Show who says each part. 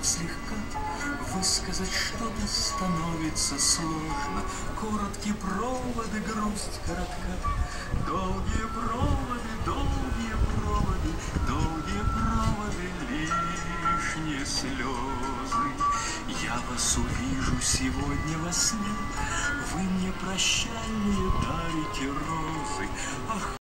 Speaker 1: хоть слегка высказать что-то становится сложно. Короткие проводы, грусть коротка. Долгие проводы, долгие проводы, долгие проводы, лишние слезы. Я вас увижу сегодня во сне, вы мне прощальные дарите розы. Ах,